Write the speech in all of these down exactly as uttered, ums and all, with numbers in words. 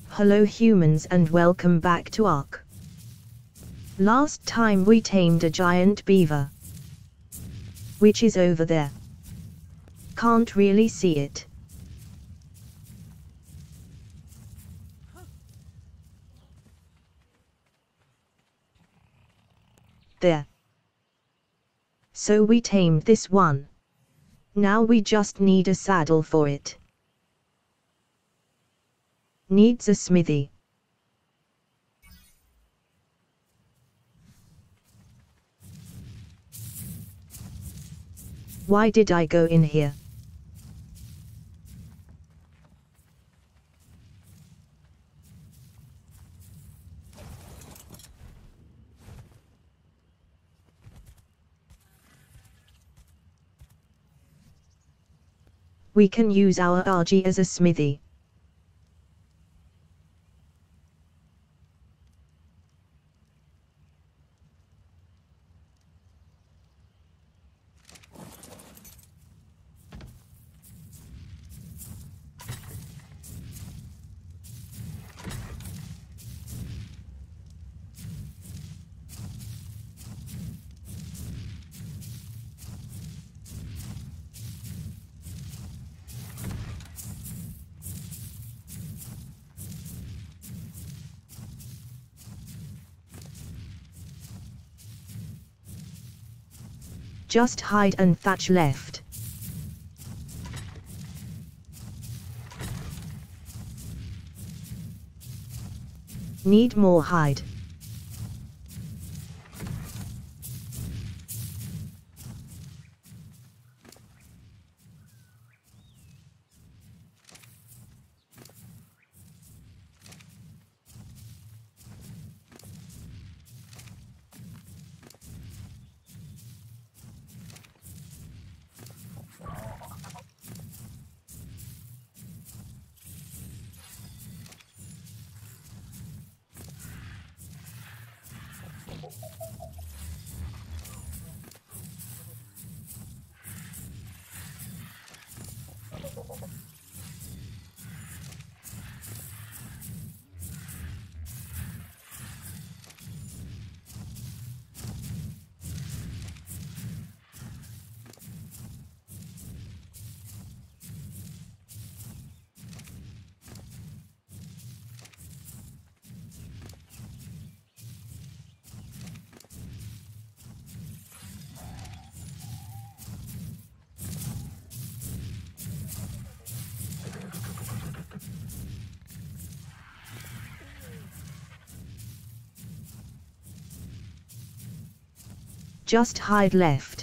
Hello humans and welcome back to Ark. Last time we tamed a giant beaver, which is over there. Can't really see it. There. So we tamed this one. Now we just need a saddle for it. Needs a smithy. Why did I go in here? We can use our R G as a smithy. Just hide and Thatch left. Need more hide. Just hide left.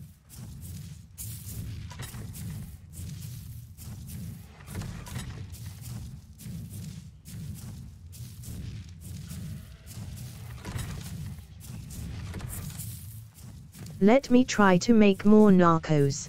Let me try to make more narcos.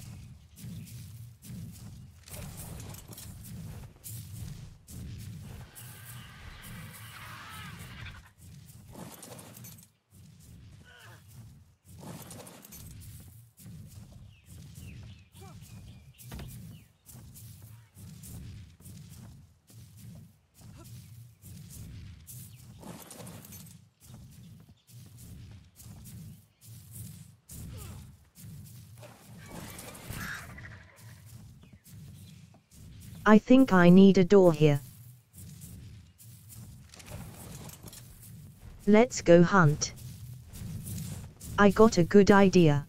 I think I need a door here. Let's go hunt. I got a good idea.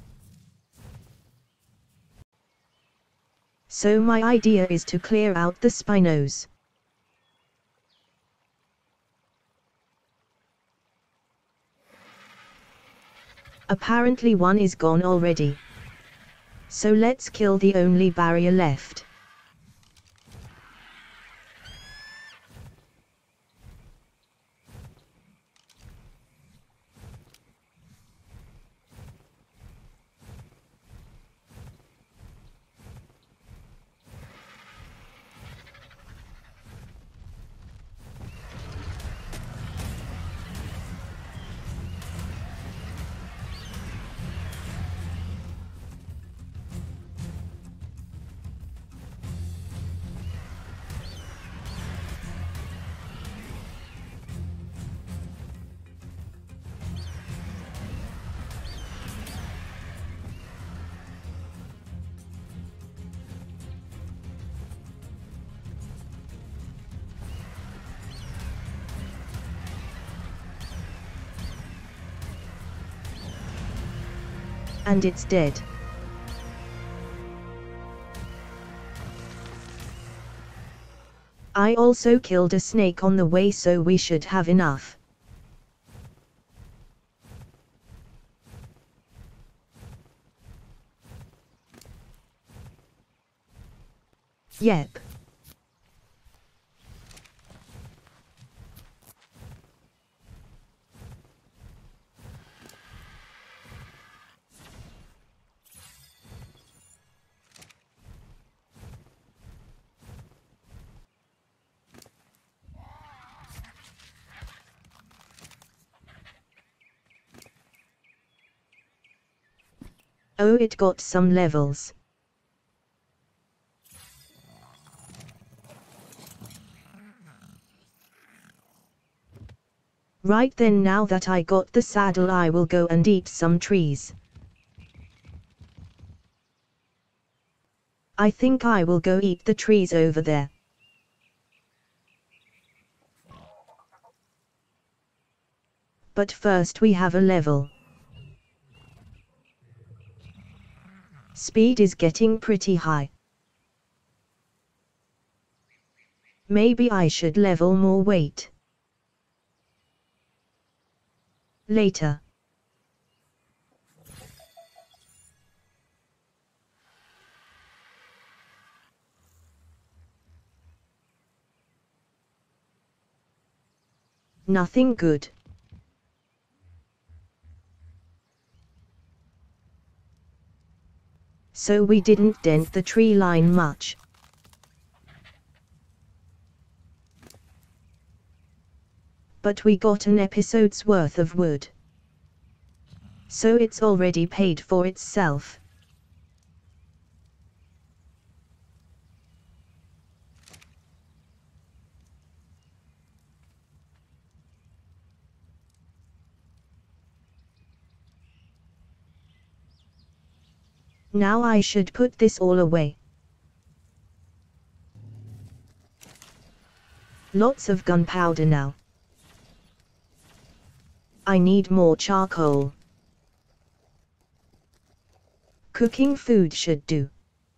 So my idea is to clear out the Spinos. Apparently one is gone already. So let's kill the only barrier left. And it's dead. I also killed a snake on the way, so we should have enough. Yep. Oh, it got some levels. Right then, now that I got the saddle, I will go and eat some trees. I think I will go eat the trees over there. But first we have a level. Speed is getting pretty high. Maybe I should level more weight. Later. Nothing good. So we didn't dent the tree line much. But we got an episode's worth of wood. So it's already paid for itself. Now I should put this all away. Lots of gunpowder now. I need more charcoal. Cooking food should do.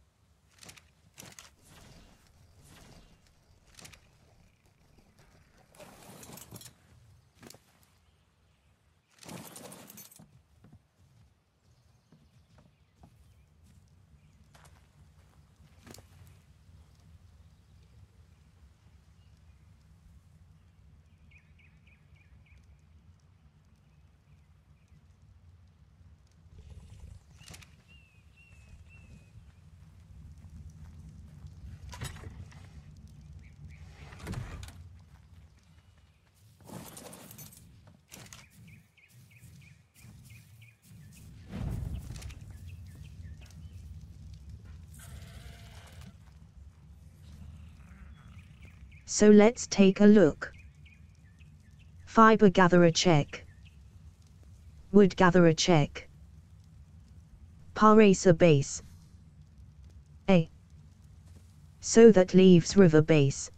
So let's take a look. Fiber gatherer check. Wood gatherer check. Paracer base. A. So that leaves river base.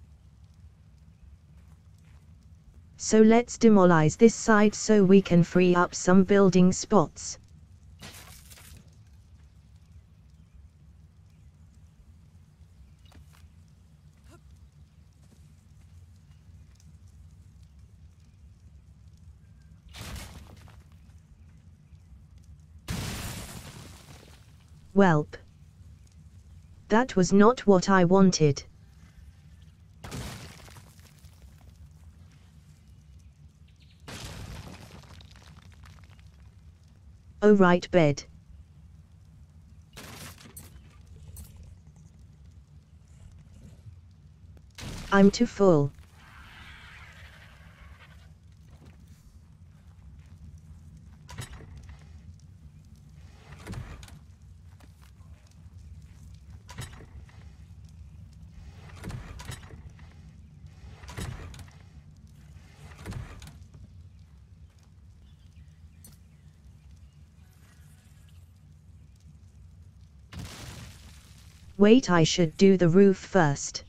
So let's demolize this side so we can free up some building spots. Welp. That was not what I wanted. Oh right, bed. I'm too full. Wait, I should do the roof first.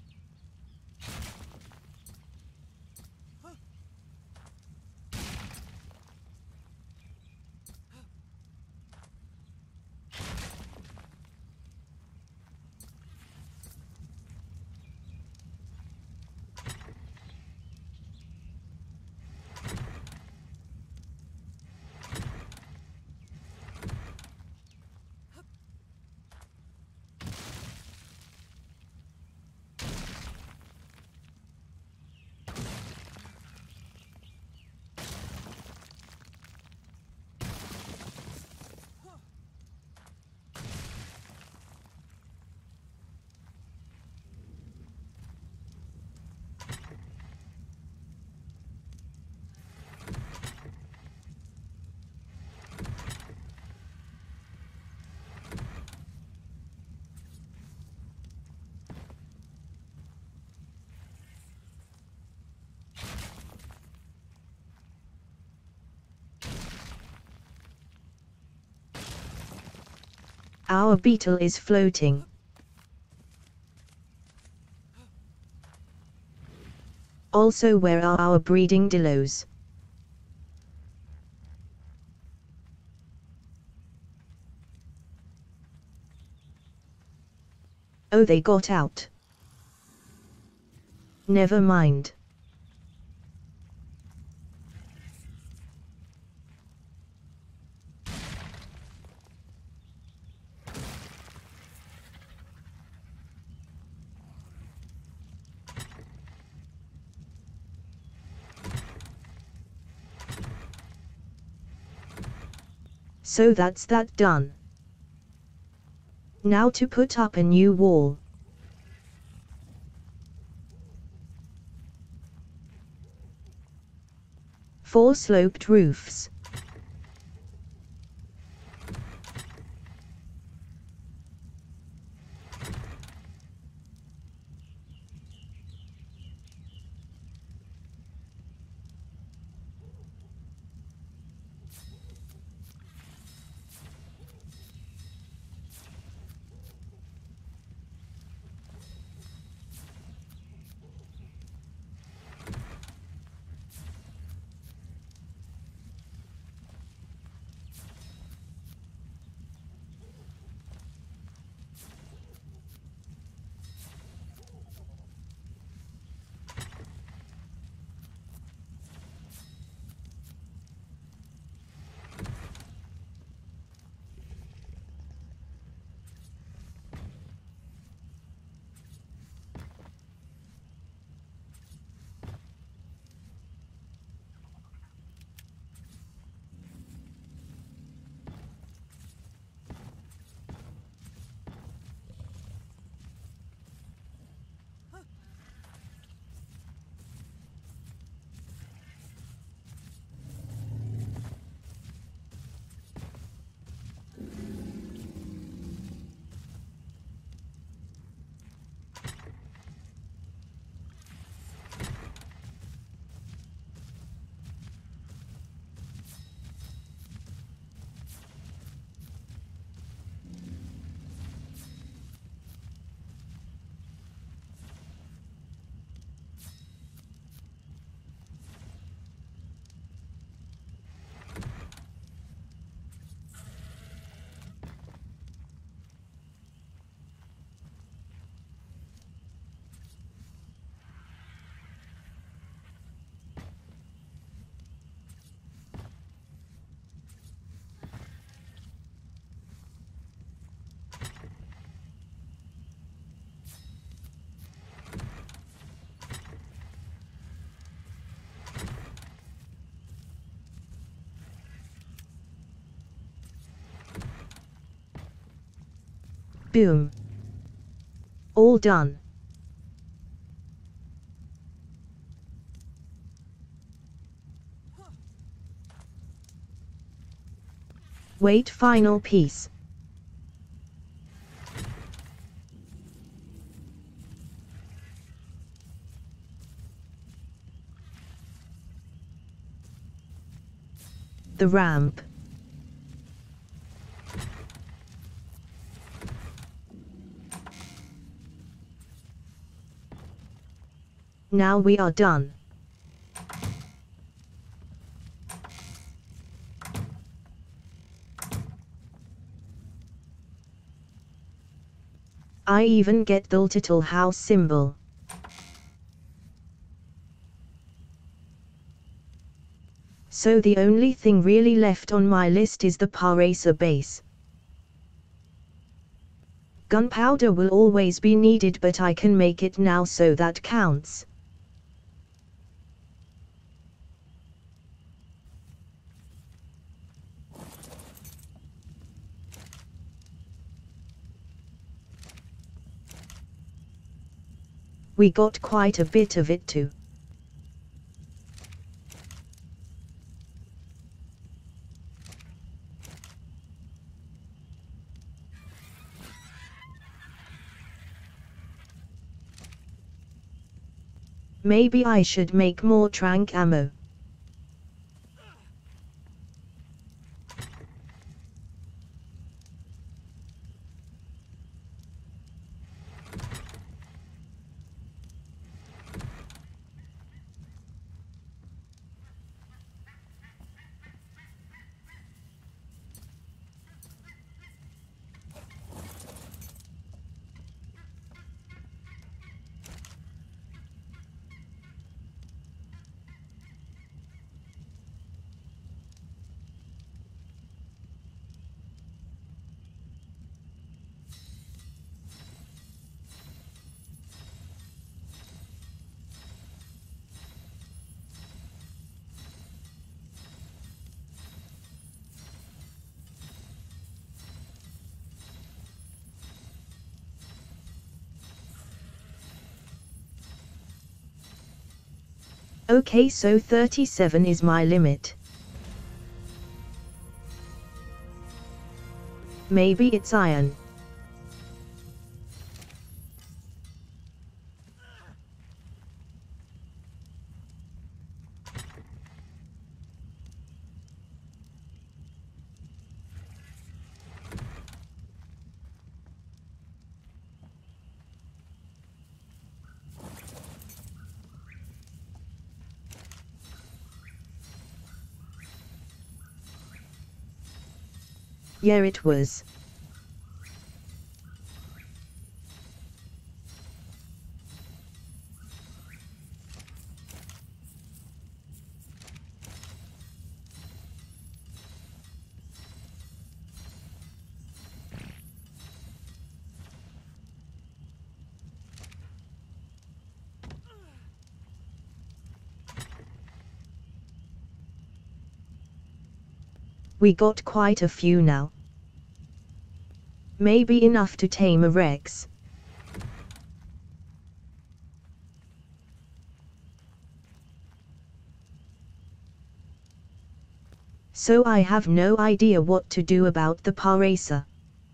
Our beetle is floating. Also, where are our breeding dillos? Oh, they got out. Never mind. So that's that done. Now to put up a new wall. Four sloped roofs. Boom. All done. Wait, final piece. The ramp. Now we are done. I even get the little house symbol. So the only thing really left on my list is the Paracer base. Gunpowder will always be needed, but I can make it now, so that counts. We got quite a bit of it too. Maybe I should make more tranq ammo. Okay, so thirty-seven is my limit. Maybe it's iron. Yeah, it was. We got quite a few now. Maybe enough to tame a Rex. So I have no idea what to do about the Paracer.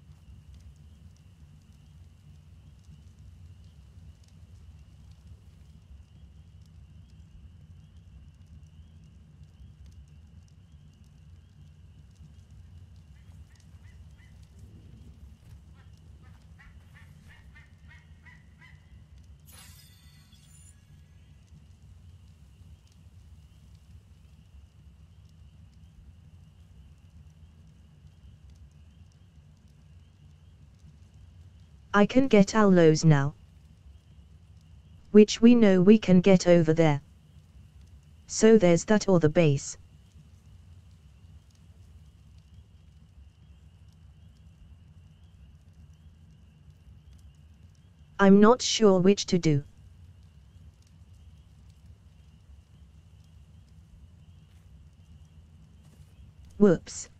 I can get Allos now. Which we know we can get over there. So there's that or the base. I'm not sure which to do. Whoops.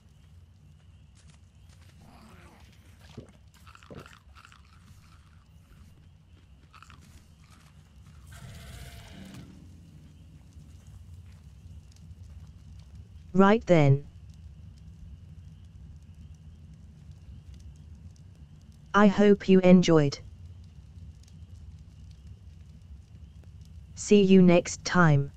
Right then. I hope you enjoyed. See you next time.